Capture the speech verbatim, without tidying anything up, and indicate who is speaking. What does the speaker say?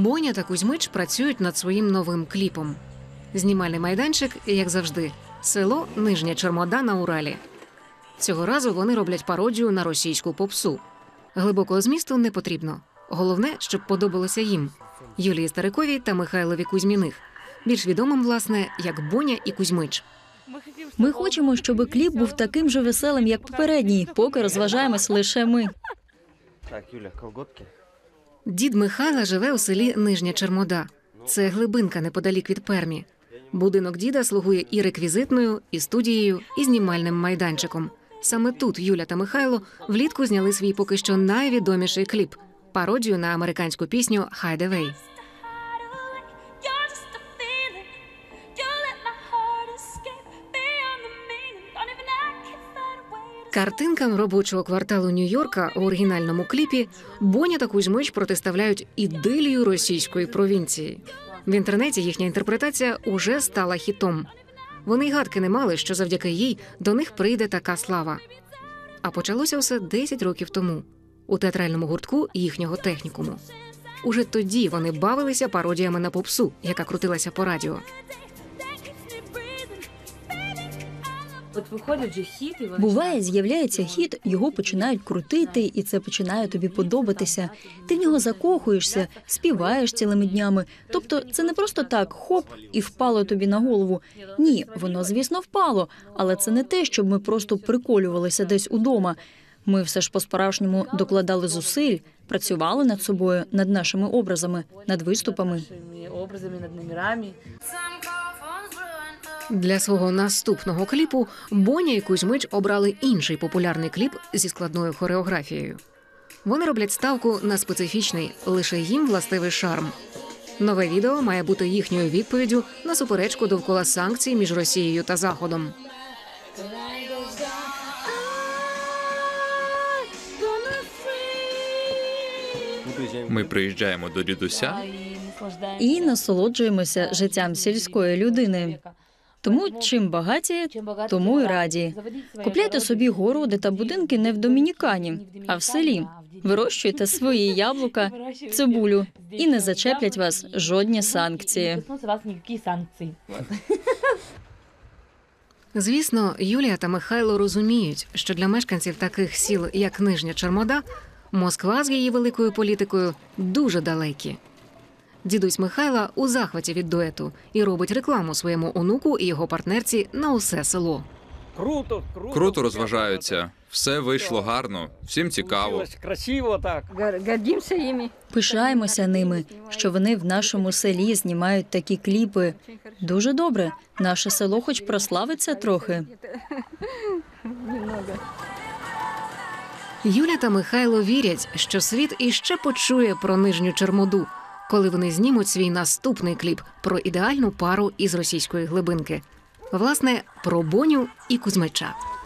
Speaker 1: Боня та Кузьмич працюють над своїм новим кліпом. Знімальний майданчик, як завжди, село Нижня Чормода на Уралі. Цього разу вони роблять пародію на російську попсу. Глибокого змісту не потрібно. Головне, щоб подобалося їм – Юлії Стариковій та Михайлові Кузьміних, більш відомим, власне, як Боня і Кузьмич.
Speaker 2: Ми хочемо, щоб кліп був таким же веселим, як попередній, поки розважаємось лише ми.
Speaker 3: Так, Юля, колготки.
Speaker 1: Дід Михайла живе у селі Нижня Чермода. Це глибинка неподалік від Пермі. Будинок діда слугує і реквізитною, і студією, і знімальним майданчиком. Саме тут Юля та Михайло влітку зняли свій поки що найвідоміший кліп – пародію на американську пісню «Hide Away». Картинкам робочого кварталу Нью-Йорка у оригінальному кліпі Боня та Кузьмич протиставляють ідилію російської провінції. В інтернеті їхня інтерпретація уже стала хітом. Вони й гадки не мали, що завдяки їй до них прийде така слава. А почалося все десять років тому у театральному гуртку їхнього технікуму. Уже тоді вони бавилися пародіями на попсу, яка крутилася по радіо.
Speaker 2: Буває, з'являється хіт, його починають крутити, і це починає тобі подобатися. Ти в нього закохуєшся, співаєш цілими днями. Тобто це не просто так хоп і впало тобі на голову. Ні, воно, звісно, впало, але це не те, щоб ми просто приколювалися десь удома. Ми все ж по-справжньому докладали зусиль, працювали над собою, над нашими образами, над виступами.
Speaker 1: Для свого наступного кліпу Боня і Кузьмич обрали інший популярний кліп зі складною хореографією. Вони роблять ставку на специфічний, лише їм властивий шарм. Нове відео має бути їхньою відповіддю на суперечку довкола санкцій між Росією та Заходом.
Speaker 4: Ми приїжджаємо до дідуся
Speaker 2: І насолоджуємося життям сільської людини. Тому чим багаті, тому й раді. Купляйте собі городи та будинки не в Домінікані, а в селі. Вирощуйте свої яблука, цибулю, і не зачеплять вас жодні санкції.
Speaker 1: Звісно, Юлія та Михайло розуміють, що для мешканців таких сіл, як Нижня Чормода, Москва з її великою політикою дуже далекі. Дідусь Михайла у захваті від дуету і робить рекламу своєму онуку і його партнерці на усе село.
Speaker 3: Круто, круто.
Speaker 4: круто розважаються. Все вийшло гарно, всім цікаво.
Speaker 3: Красиво так.
Speaker 5: Гордимся ими.
Speaker 2: Пишаємося ними, що вони в нашому селі знімають такі кліпи. Дуже добре. Наше село хоч прославиться трохи.
Speaker 1: Юля та Михайло вірять, що світ іще почує про Нижню Чермоду, коли вони знімуть свій наступний кліп про ідеальну пару із російської глибинки. Власне, про Боню і Кузьмича.